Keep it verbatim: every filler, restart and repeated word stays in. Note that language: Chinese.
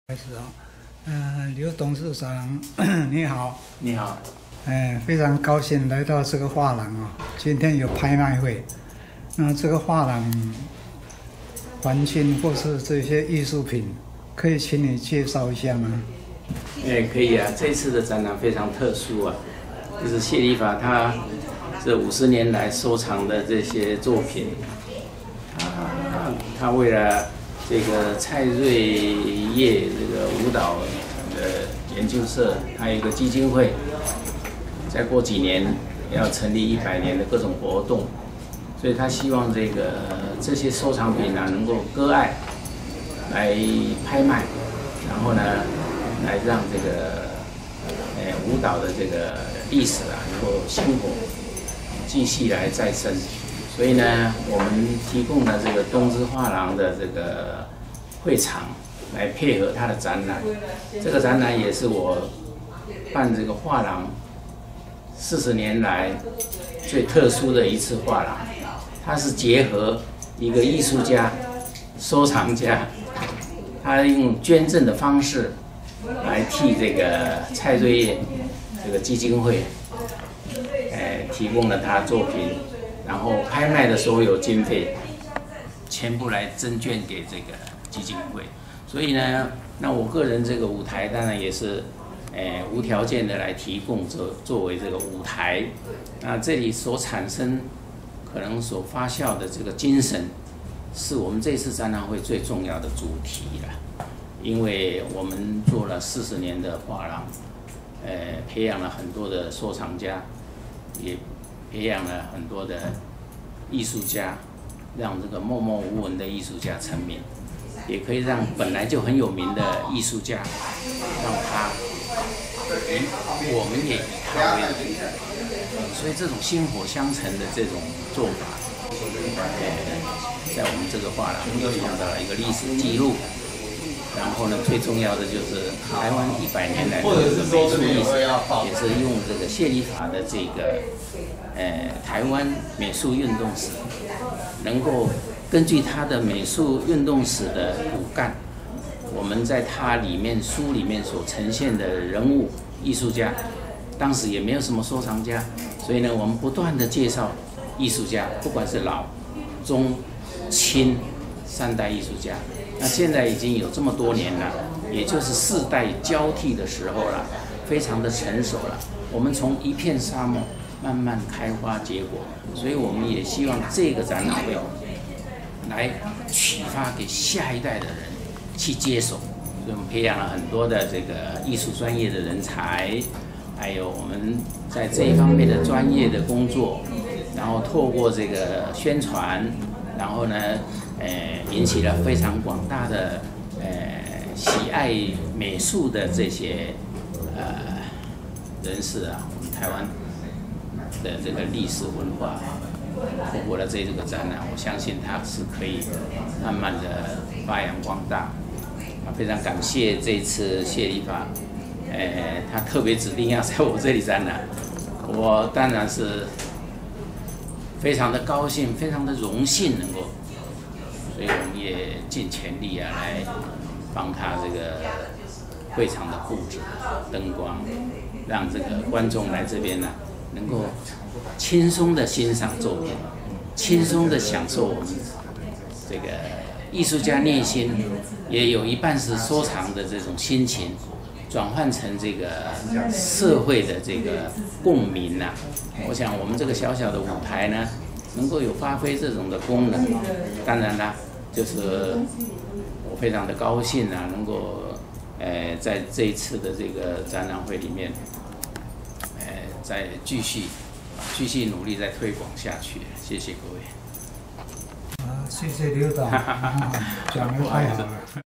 开始啊，呃，刘董事长，你好， 你好， 哎，非常高兴来到这个画廊啊。今天有拍卖会，那这个画廊环境或是这些艺术品，可以请你介绍一下吗？ 哎，可以啊。这次的展览非常特殊啊，就是谢立法他这五十年来收藏的这些作品，啊，他为了这个蔡瑞业这个舞蹈的研究社，他有一个基金会，再过几年要成立一百年的各种活动，所以他希望这个这些收藏品啊能够割爱来拍卖，然后呢来让这个呃舞蹈的这个历史啊能够薪火继续来再生。所以呢，我们提供了这个东芝画廊的这个会场来配合它的展览。这个展览也是我办这个画廊四十年来最特殊的一次画廊。它是结合一个艺术家、收藏家，他用捐赠的方式来替这个蔡瑞业这个基金会，呃，提供了他作品。然后拍卖的所有经费，全部来赠捐给这个基金会。所以呢，那我个人这个舞台当然也是，呃，无条件的来提供作作为这个舞台。那这里所产生，可能所发酵的这个精神，是我们这次展览会最重要的主题了。因为我们做了四十年的画廊，呃，培养了很多的收藏家，也培养了很多的艺术家，让这个默默无闻的艺术家成名，也可以让本来就很有名的艺术家，让他以我们也以他为荣。所以这种薪火相承的这种做法，呃，在我们这个画廊又创造了一个历史记录。然后呢，最重要的就是台湾一百年来的美术历史，也是用这个谢立法的这个呃台湾美术运动史，能够根据他的美术运动史的骨干，我们在他里面书里面所呈现的人物艺术家，当时也没有什么收藏家，所以呢，我们不断的介绍艺术家，不管是老、中、清三代艺术家。那现在已经有这么多年了，也就是世代交替的时候了，非常的成熟了。我们从一片沙漠慢慢开花结果，所以我们也希望这个展览会来启发给下一代的人去接手。所以我们培养了很多的这个艺术专业的人才，还有我们在这一方面的专业的工作，然后透过这个宣传，然后呢。呃，引起了非常广大的呃喜爱美术的这些呃人士啊，我们台湾的这个历史文化，透过了这个展览，我相信它是可以慢慢的发扬光大。啊，非常感谢这次谢立法，呃，他特别指定要在我这里展览，我当然是非常的高兴，非常的荣幸能够。所以我们也尽全力啊，来帮他这个会场的布置、灯光，让这个观众来这边呢、啊，能够轻松的欣赏作品，轻松的享受我们这个艺术家内心也有一半是收藏的这种心情，转换成这个社会的这个共鸣呐、啊。我想我们这个小小的舞台呢。能够有发挥这种的功能，当然啦，就是我非常的高兴啊，能够呃在这一次的这个展览会里面，呃再继续继续努力再推广下去，谢谢各位。 啊，谢谢刘导，讲得太好了。